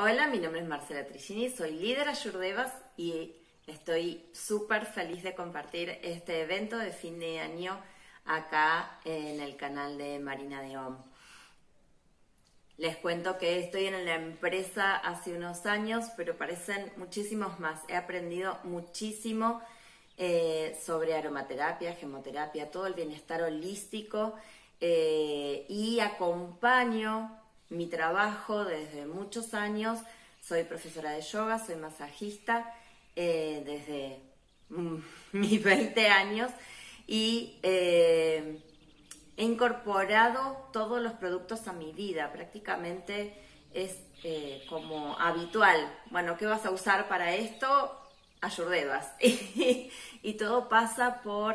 Hola, mi nombre es Marcela Trigini, soy líder Ayurveda y estoy súper feliz de compartir este evento de fin de año acá en el canal de Marina de Om. Les cuento que estoy en la empresa hace unos años, pero parecen muchísimos más. He aprendido muchísimo sobre aromaterapia, gemoterapia, todo el bienestar holístico y acompaño mi trabajo desde muchos años. Soy profesora de yoga, soy masajista desde mis 20 años y he incorporado todos los productos a mi vida. Prácticamente es como habitual. Bueno, ¿qué vas a usar para esto? Ayurvedas. Y todo pasa por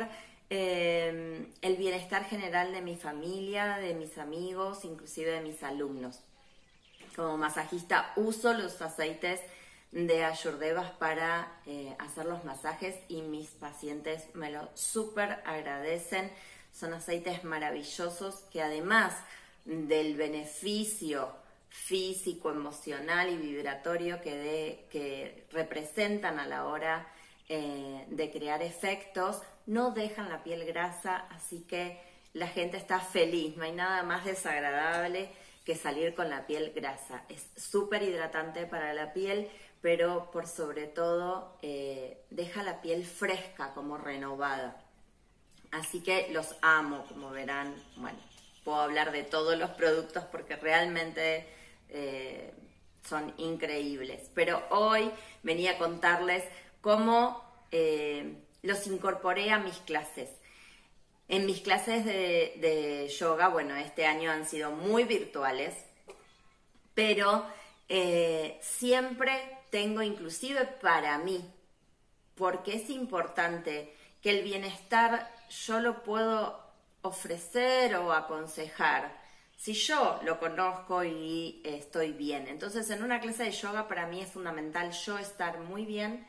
el bienestar general de mi familia, de mis amigos, inclusive de mis alumnos. Como masajista uso los aceites de Ayurveda para hacer los masajes y mis pacientes me lo súper agradecen. Son aceites maravillosos que además del beneficio físico, emocional y vibratorio que representan a la hora de crear efectos, no dejan la piel grasa, así que la gente está feliz. No hay nada más desagradable que salir con la piel grasa. Es súper hidratante para la piel, pero por sobre todo deja la piel fresca, como renovada. Así que los amo, como verán. Bueno, puedo hablar de todos los productos porque realmente son increíbles. Pero hoy venía a contarles cómo los incorporé a mis clases. En mis clases de yoga, bueno, este año han sido muy virtuales, pero siempre tengo, inclusive para mí, porque es importante que el bienestar yo lo puedo ofrecer o aconsejar si yo lo conozco y estoy bien. Entonces, en una clase de yoga para mí es fundamental yo estar muy bien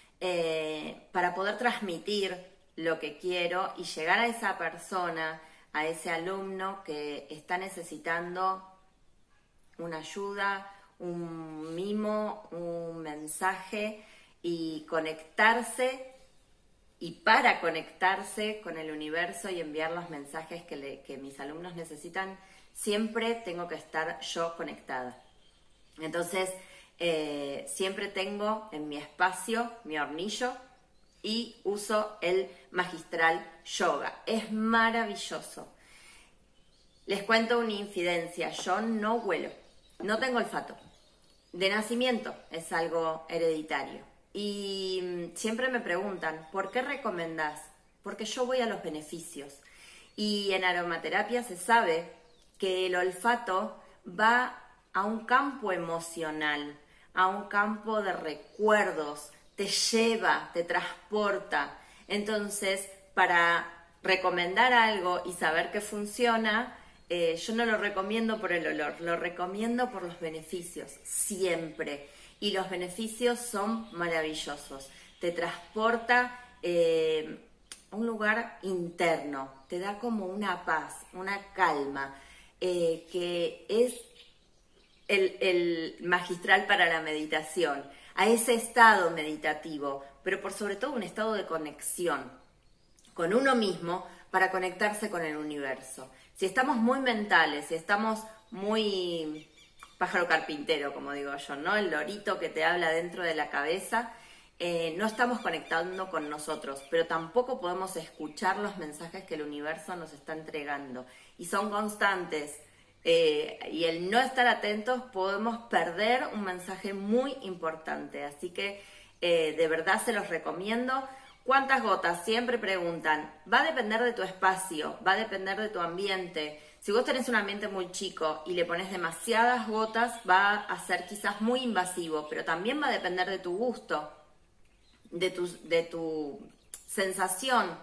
para poder transmitir lo que quiero y llegar a esa persona, a ese alumno que está necesitando una ayuda, un mimo, un mensaje y conectarse. Y para conectarse con el universo y enviar los mensajes que mis alumnos necesitan, siempre tengo que estar yo conectada. Entonces, siempre tengo en mi espacio mi hornillo y uso el magistral yoga. Es maravilloso. Les cuento una infidencia. Yo no huelo, no tengo olfato. De nacimiento es algo hereditario. Y siempre me preguntan, ¿por qué recomendás? Porque yo voy a los beneficios. Y en aromaterapia se sabe que el olfato va a un campo emocional, a un campo de recuerdos, te lleva, te transporta. Entonces, para recomendar algo y saber que funciona, yo no lo recomiendo por el olor, lo recomiendo por los beneficios, siempre. Y los beneficios son maravillosos. Te transporta a un lugar interno, te da como una paz, una calma, que es el magistral para la meditación, a ese estado meditativo, pero por sobre todo un estado de conexión con uno mismo para conectarse con el universo. Si estamos muy mentales, si estamos muy pájaro carpintero, como digo yo, ¿no? El lorito que te habla dentro de la cabeza, no estamos conectando con nosotros, pero tampoco podemos escuchar los mensajes que el universo nos está entregando. Y son constantes. Y el no estar atentos podemos perder un mensaje muy importante. Así que de verdad se los recomiendo. ¿Cuántas gotas? Siempre preguntan. Va a depender de tu espacio, va a depender de tu ambiente. Si vos tenés un ambiente muy chico y le pones demasiadas gotas, va a ser quizás muy invasivo, pero también va a depender de tu gusto, de tu sensación.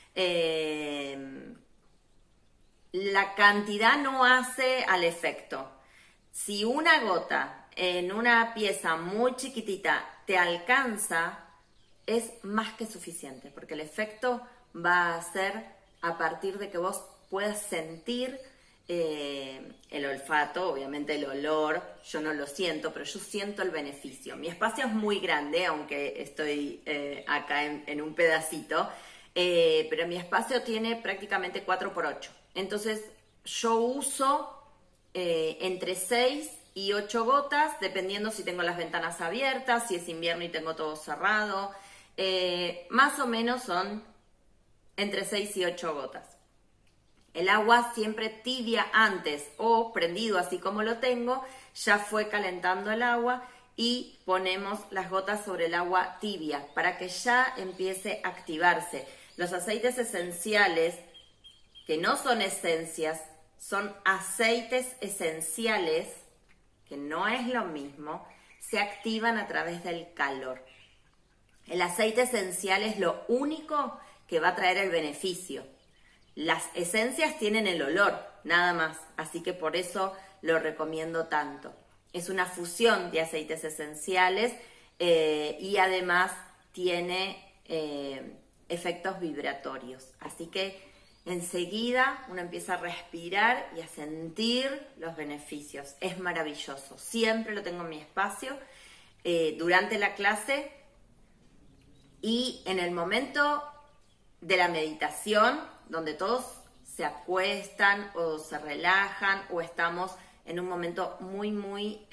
La cantidad no hace al efecto. Si una gota en una pieza muy chiquitita te alcanza, es más que suficiente, porque el efecto va a ser a partir de que vos puedas sentir el olfato, obviamente el olor, yo no lo siento, pero yo siento el beneficio. Mi espacio es muy grande, aunque estoy acá en un pedacito, pero mi espacio tiene prácticamente 4x8. Entonces yo uso entre 6 y 8 gotas, dependiendo si tengo las ventanas abiertas, si es invierno y tengo todo cerrado. Más o menos son entre 6 y 8 gotas. El agua siempre tibia antes o prendido así como lo tengo, ya fue calentando el agua y ponemos las gotas sobre el agua tibia para que ya empiece a activarse. Los aceites esenciales, que no son esencias, son aceites esenciales, que no es lo mismo, se activan a través del calor. El aceite esencial es lo único que va a traer el beneficio. Las esencias tienen el olor, nada más, así que por eso lo recomiendo tanto. Es una fusión de aceites esenciales y además tiene efectos vibratorios. Así que enseguida uno empieza a respirar y a sentir los beneficios. Es maravilloso, siempre lo tengo en mi espacio durante la clase y en el momento de la meditación, donde todos se acuestan o se relajan o estamos en un momento muy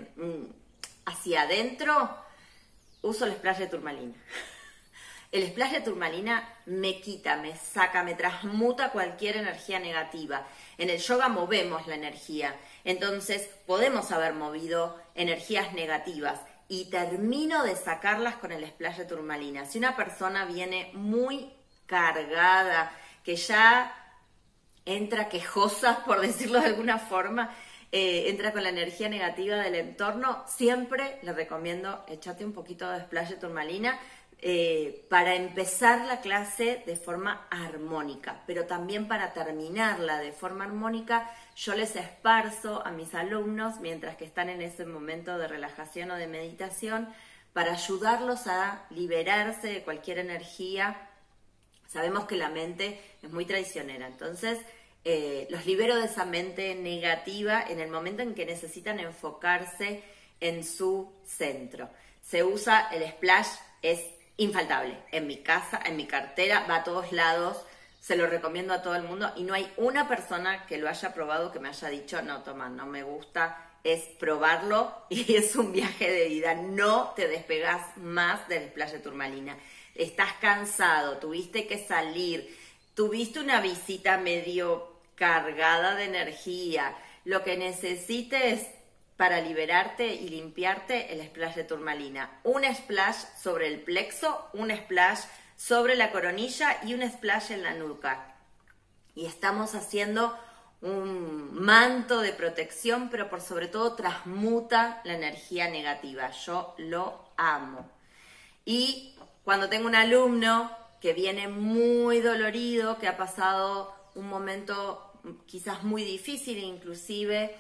hacia adentro, uso el splash de turmalina. El splash de turmalina me quita, me saca, me transmuta cualquier energía negativa. En el yoga movemos la energía, entonces podemos haber movido energías negativas y termino de sacarlas con el splash de turmalina. Si una persona viene muy cargada, que ya entra quejosa, por decirlo de alguna forma, entra con la energía negativa del entorno, siempre le recomiendo échate un poquito de splash de turmalina para empezar la clase de forma armónica, pero también para terminarla de forma armónica. Yo les esparzo a mis alumnos mientras que están en ese momento de relajación o de meditación para ayudarlos a liberarse de cualquier energía. Sabemos que la mente es muy traicionera, entonces los libero de esa mente negativa en el momento en que necesitan enfocarse en su centro. Se usa el splash, es infaltable. En mi casa, en mi cartera, va a todos lados, se lo recomiendo a todo el mundo y no hay una persona que lo haya probado que me haya dicho, no, toma, no me gusta. Es probarlo y es un viaje de vida. No te despegas más del splash de turmalina. Estás cansado, tuviste que salir, tuviste una visita medio cargada de energía. Lo que necesites para liberarte y limpiarte, el splash de turmalina. Un splash sobre el plexo, un splash sobre la coronilla y un splash en la nuca. Y estamos haciendo un manto de protección, pero por sobre todo transmuta la energía negativa. Yo lo amo. Y cuando tengo un alumno que viene muy dolorido, que ha pasado un momento quizás muy difícil inclusive,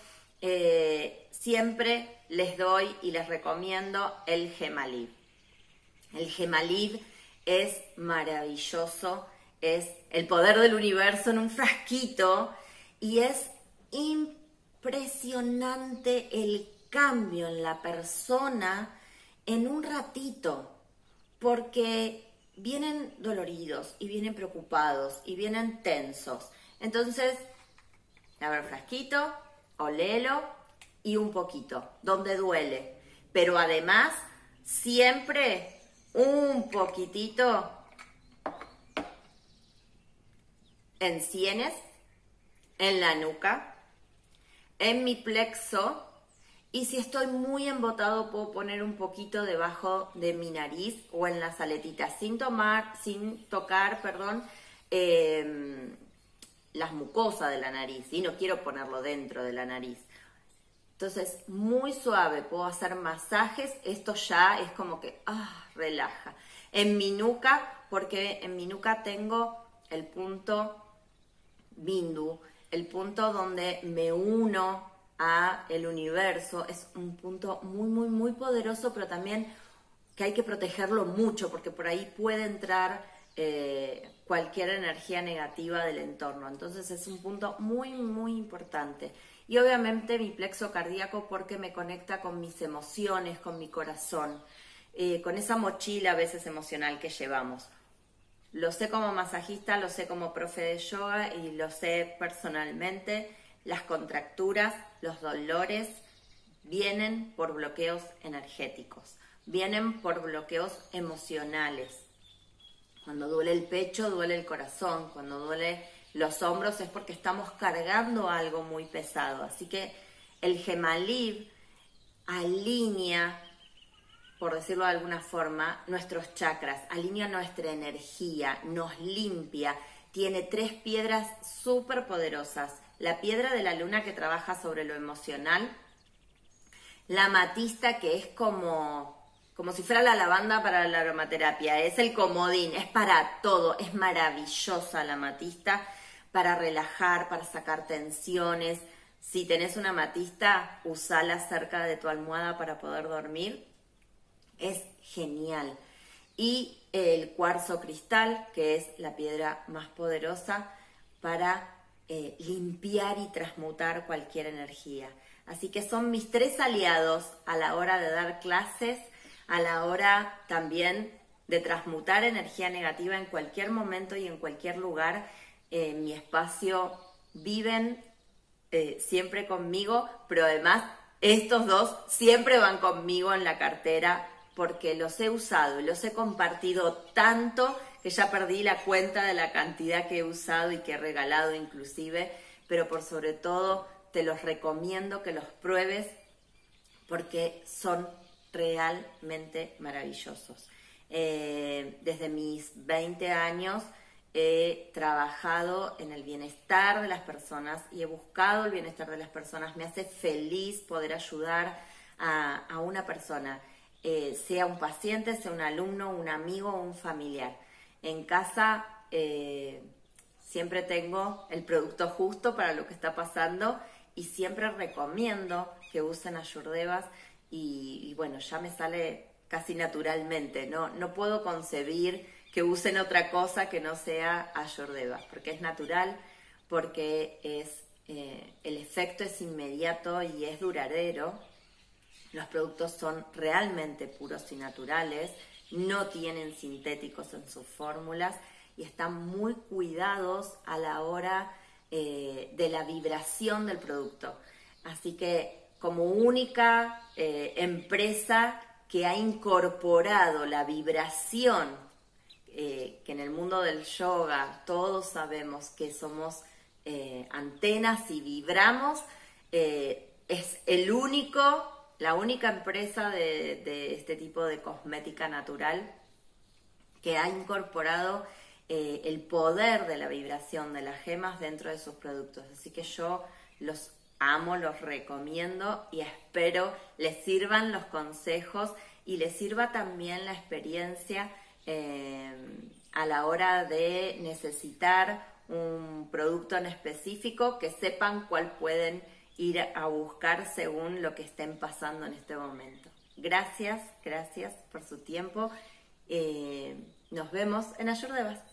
siempre les doy y les recomiendo el Gemalib. El Gemalib es maravilloso, es el poder del universo en un frasquito y es impresionante el cambio en la persona en un ratito. Porque vienen doloridos y vienen preocupados y vienen tensos. Entonces, abre el frasquito, olelo y un poquito, donde duele. Pero además, siempre un poquitito en sienes, en la nuca, en mi plexo. Y si estoy muy embotado, puedo poner un poquito debajo de mi nariz o en las aletitas, sin tocar, las mucosas de la nariz. Y no quiero ponerlo dentro de la nariz. Entonces, muy suave, puedo hacer masajes. Esto ya es como que, relaja. En mi nuca, porque en mi nuca tengo el punto Bindu, el punto donde me uno a el universo. Es un punto muy poderoso, pero también que hay que protegerlo mucho porque por ahí puede entrar cualquier energía negativa del entorno. Entonces es un punto muy, muy importante. Y obviamente mi plexo cardíaco porque me conecta con mis emociones, con mi corazón, con esa mochila a veces emocional que llevamos. Lo sé como masajista, lo sé como profe de yoga y lo sé personalmente. Las contracturas, los dolores vienen por bloqueos energéticos, vienen por bloqueos emocionales. Cuando duele el pecho, duele el corazón. Cuando duele los hombros es porque estamos cargando algo muy pesado. Así que el Gemalib alinea, por decirlo de alguna forma, nuestros chakras, alinea nuestra energía, nos limpia. Tiene 3 piedras súper poderosas. La piedra de la luna que trabaja sobre lo emocional, la amatista que es como si fuera la lavanda para la aromaterapia, es el comodín, es para todo, es maravillosa la amatista para relajar, para sacar tensiones. Si tenés una amatista, usala cerca de tu almohada para poder dormir, es genial. Y el cuarzo cristal, que es la piedra más poderosa para limpiar y transmutar cualquier energía. Así que son mis 3 aliados a la hora de dar clases, a la hora también de transmutar energía negativa en cualquier momento y en cualquier lugar. En mi espacio viven siempre conmigo, pero además estos 2 siempre van conmigo en la cartera porque los he usado y los he compartido tanto que ya perdí la cuenta de la cantidad que he usado y que he regalado inclusive, pero por sobre todo te los recomiendo que los pruebes porque son realmente maravillosos. Desde mis 20 años he trabajado en el bienestar de las personas y he buscado el bienestar de las personas. Me hace feliz poder ayudar a una persona, sea un paciente, sea un alumno, un amigo o un familiar. En casa siempre tengo el producto justo para lo que está pasando y siempre recomiendo que usen Ayurveda y bueno, ya me sale casi naturalmente, no puedo concebir que usen otra cosa que no sea Ayurveda, porque es natural, porque el efecto es inmediato y es duradero. Los productos son realmente puros y naturales, no tienen sintéticos en sus fórmulas y están muy cuidados a la hora de la vibración del producto. Así que como única empresa que ha incorporado la vibración, que en el mundo del yoga todos sabemos que somos antenas y vibramos, es la única empresa de este tipo de cosmética natural que ha incorporado el poder de la vibración de las gemas dentro de sus productos. Así que yo los amo, los recomiendo y espero les sirvan los consejos y les sirva también la experiencia a la hora de necesitar un producto en específico, que sepan cuál pueden ir a buscar según lo que estén pasando en este momento. Gracias por su tiempo. Nos vemos en Ayurveda.